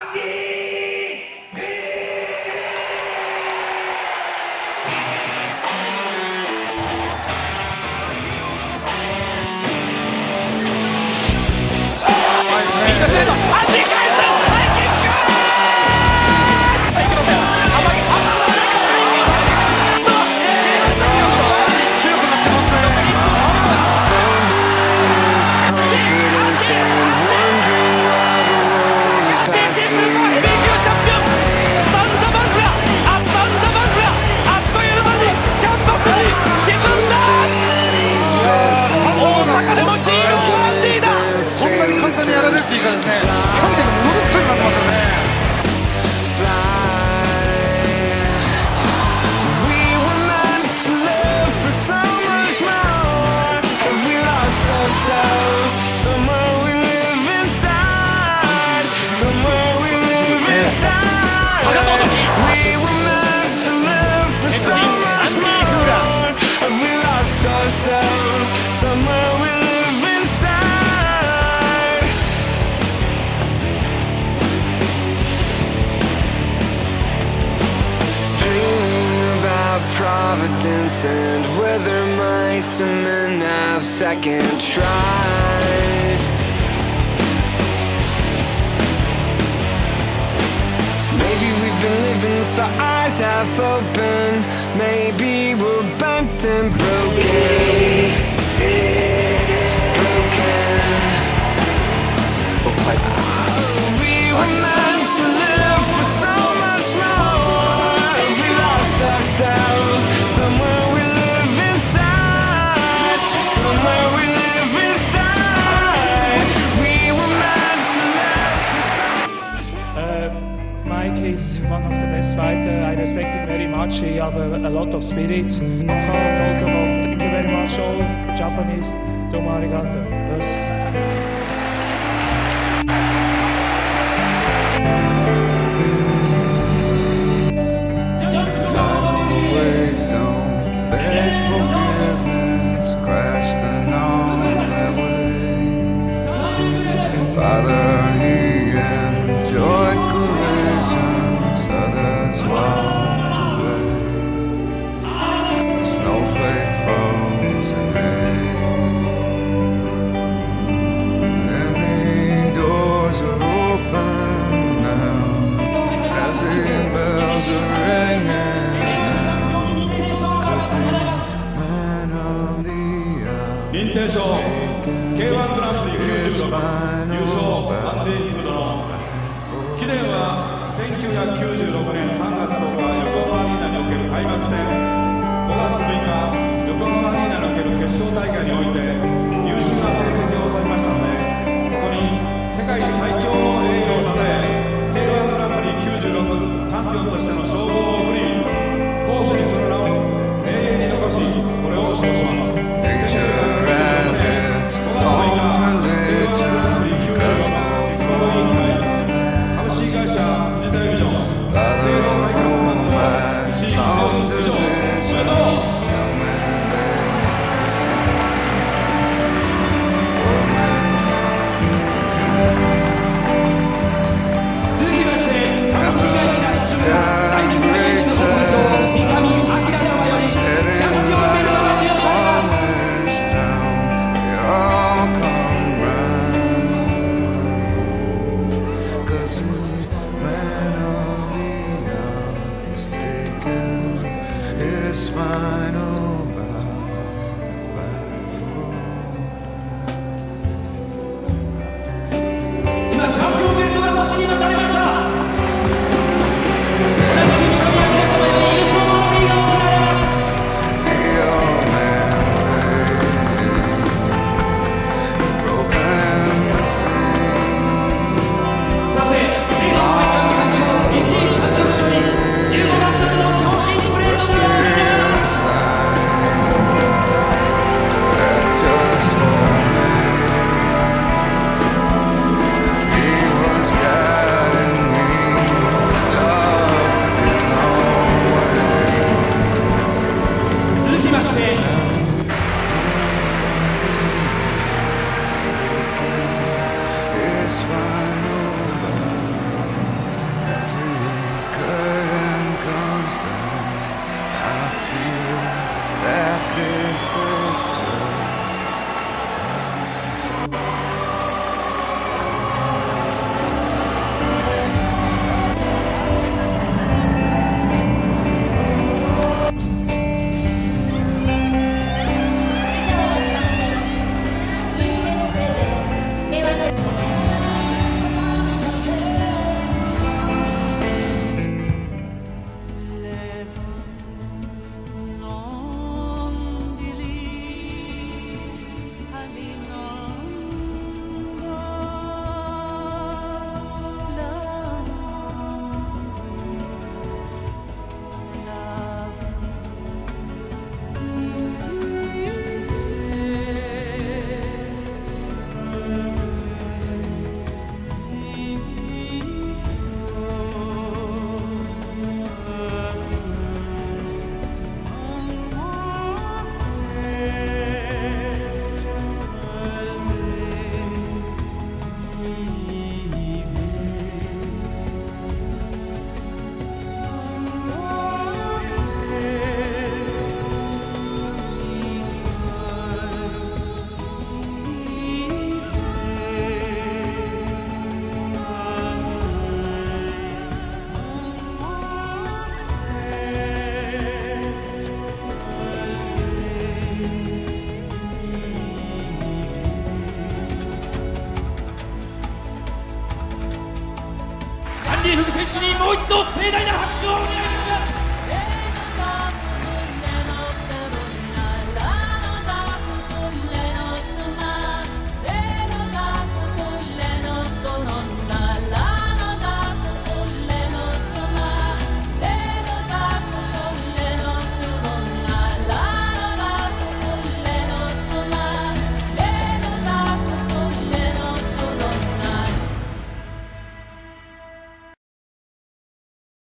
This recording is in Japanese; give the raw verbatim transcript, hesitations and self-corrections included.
And whether my men have second tries. Maybe we've been living with our eyes half open. Maybe we're bent and broken. Broken. We were meant to live for so much more. We lost ourselves somewhere. He's one of the best fighters. I respect him very much. He has a, a lot of spirit. And also, thank you very much all the Japanese. Domo arigato. Yes. ケーワン グランプリきゅうじゅうろく優勝安定ヒグ殿。貴殿はせんきゅうひゃくきゅうじゅうろくねんさんがつとおか横浜アリーナにおける開幕戦、ごがつむいか横浜アリーナにおける決勝大会において優秀な成績を収めましたので、ここに世界最強の栄誉をたたえ ケーワン グランプリきゅうじゅうろくチャンピオンとしての称号を贈り、後世にその名を永遠に残し、これを称します。 Inside ンディ・フグ選手にもう一度盛大な拍手をお願いします。